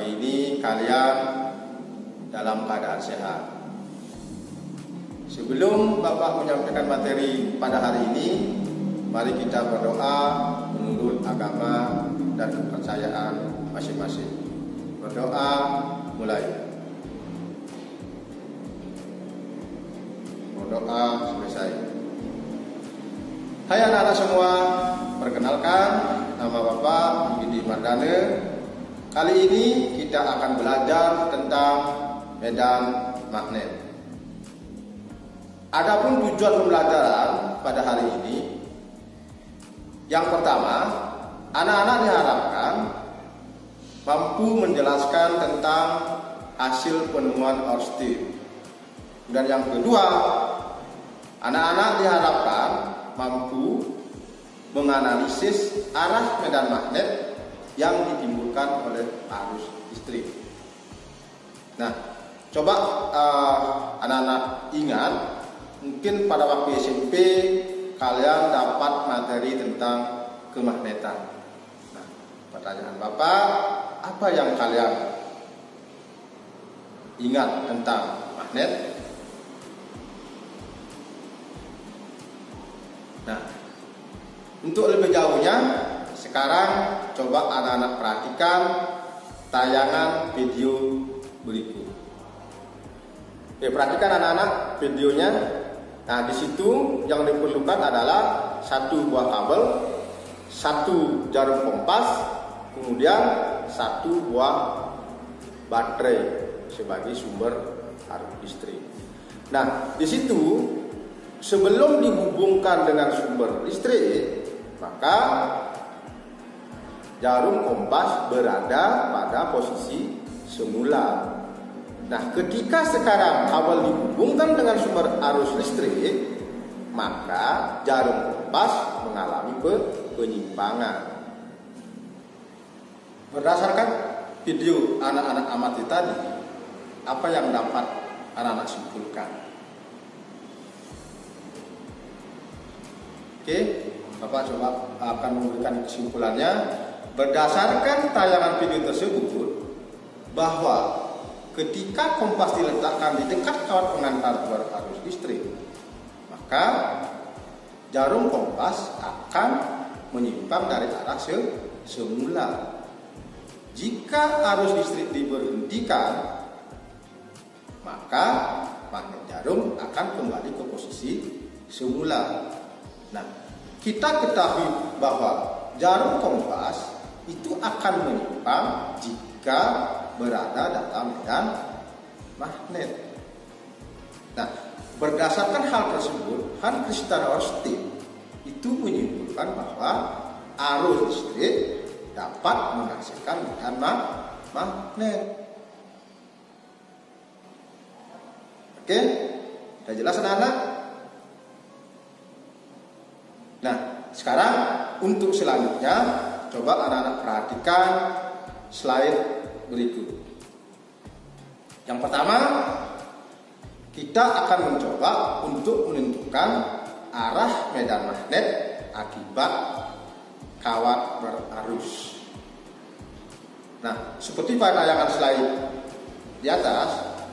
pagi ini kalian dalam keadaan sehat. Sebelum Bapak menyampaikan materi pada hari ini, mari kita berdoa menurut agama dan kepercayaan masing-masing. Berdoa mulai. Berdoa selesai. Hai anak-anak semua, perkenalkan nama Bapak Yudi Mardane. Kali ini kita akan belajar tentang medan magnet. Adapun tujuan pembelajaran pada hari ini, yang pertama, anak-anak diharapkan mampu menjelaskan tentang hasil penemuan Ørsted. Dan yang kedua, anak-anak diharapkan mampu menganalisis arah medan magnet yang ditimbulkan oleh arus listrik. Nah, coba anak-anak ingat, mungkin pada waktu SMP kalian dapat materi tentang kemagnetan. Nah, pertanyaan Bapak, apa yang kalian ingat tentang magnet? Nah, untuk lebih jauhnya, sekarang coba anak-anak perhatikan tayangan video berikut. Perhatikan anak-anak videonya. Nah, di situ yang diperlukan adalah satu buah kabel, satu jarum kompas, kemudian satu buah baterai sebagai sumber arus listrik. Nah, di situ sebelum dihubungkan dengan sumber listrik, maka jarum kompas berada pada posisi semula. Nah, ketika sekarang kabel dihubungkan dengan sumber arus listrik, maka jarum kompas mengalami penyimpangan. Berdasarkan video anak-anak amati tadi, apa yang dapat anak-anak simpulkan? Oke, Bapak coba akan memberikan kesimpulannya. Berdasarkan tayangan video tersebut, bahwa ketika kompas diletakkan di dekat kawat pengantar arus listrik, maka jarum kompas akan menyimpang dari arah semula. Jika arus listrik diberhentikan, maka magnet jarum akan kembali ke posisi semula. Nah, kita ketahui bahwa jarum kompas itu akan menyimpang jika berada dalam medan magnet. Nah, berdasarkan hal tersebut, Hans Christian Ørsted itu menyimpulkan bahwa arus listrik dapat menghasilkan medan magnet. Oke, sudah jelas anak-anak? Nah, sekarang untuk selanjutnya, coba anak-anak perhatikan slide berikut. Yang pertama, kita akan mencoba untuk menentukan arah medan magnet akibat kawat berarus. Nah, seperti pada tayangan slide di atas,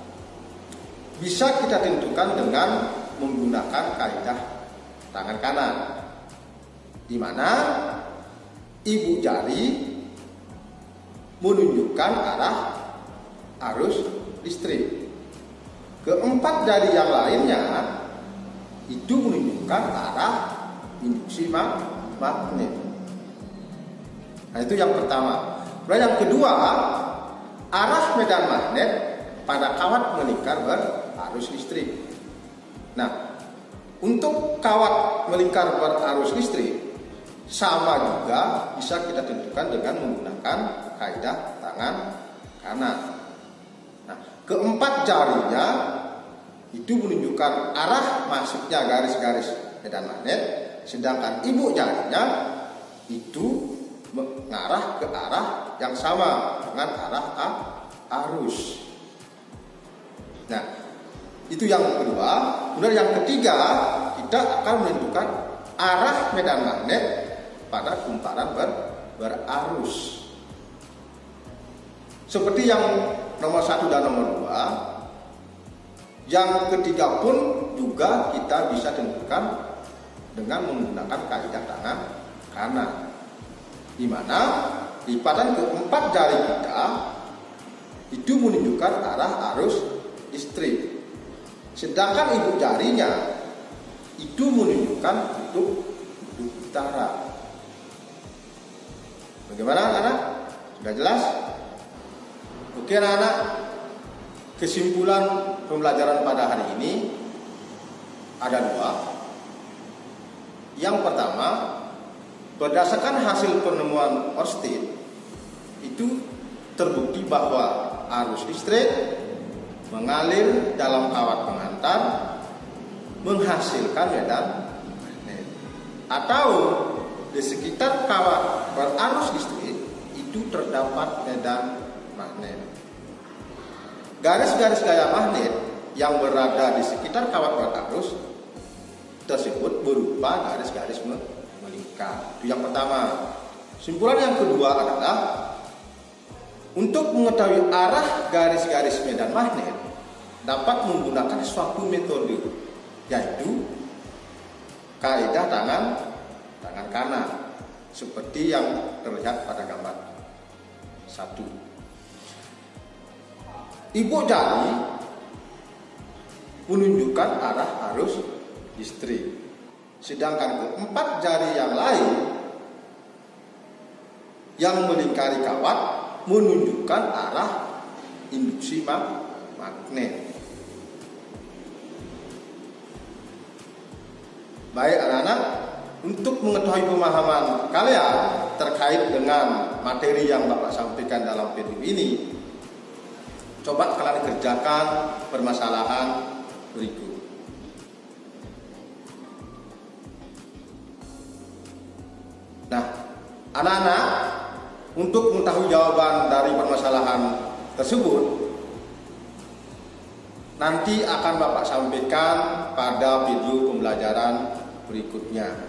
bisa kita tentukan dengan menggunakan kaidah tangan kanan, di mana ibu jari menunjukkan arah arus listrik. Keempat jari yang lainnya itu menunjukkan arah induksi magnet. Nah, itu yang pertama. Lalu yang kedua, arah medan magnet pada kawat melingkar berarus listrik. Nah, untuk kawat melingkar berarus listrik sama juga bisa kita tentukan dengan menggunakan kaidah tangan kanan. Nah, keempat jarinya itu menunjukkan arah masuknya garis-garis medan magnet, sedangkan ibu jarinya itu mengarah ke arah yang sama dengan arah arus. Nah, itu yang kedua. Kemudian yang ketiga, kita akan menentukan arah medan magnet pada kumparan berarus. Seperti yang nomor 1 dan nomor 2, yang ketiga pun juga kita bisa tentukan dengan menggunakan kaidah tangan kanan, di mana lipatan keempat jari kita itu menunjukkan arah arus listrik, sedangkan ibu jarinya itu menunjukkan kutub utara. Bagaimana anak-anak? Sudah jelas? Oke anak-anak, kesimpulan pembelajaran pada hari ini ada 2. Yang pertama, berdasarkan hasil penemuan Ørsted, itu terbukti bahwa arus listrik mengalir dalam kawat penghantar menghasilkan medan magnet, atau di sekitar kawat berarus listrik itu terdapat medan magnet. Garis-garis gaya magnet yang berada di sekitar kawat berarus tersebut berupa garis-garis melingkar. Itu yang pertama. Kesimpulan yang kedua adalah untuk mengetahui arah garis-garis medan magnet dapat menggunakan suatu metode, yaitu kaidah tangan kanan, seperti yang terlihat pada gambar 1. Ibu jari menunjukkan arah arus listrik, sedangkan keempat jari yang lain yang melingkari kawat menunjukkan arah induksi magnet. Baik anak-anak, untuk mengetahui pemahaman kalian terkait dengan materi yang Bapak sampaikan dalam video ini, coba kalian kerjakan permasalahan berikut. Nah, anak-anak, untuk mengetahui jawaban dari permasalahan tersebut, nanti akan Bapak sampaikan pada video pembelajaran berikutnya.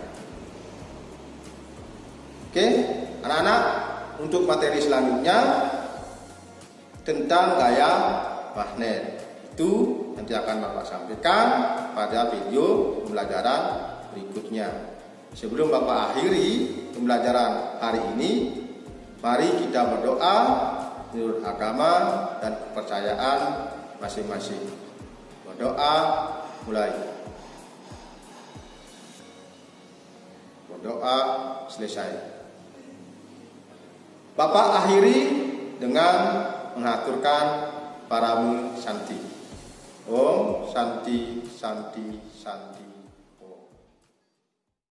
Oke, anak-anak, untuk materi selanjutnya tentang gaya magnet, itu nanti akan Bapak sampaikan pada video pembelajaran berikutnya. Sebelum Bapak akhiri pembelajaran hari ini, mari kita berdoa menurut agama dan kepercayaan masing-masing. Berdoa mulai. Berdoa selesai. Bapak akhiri dengan mengaturkan paramu Santi. Om Santi Santi Santi.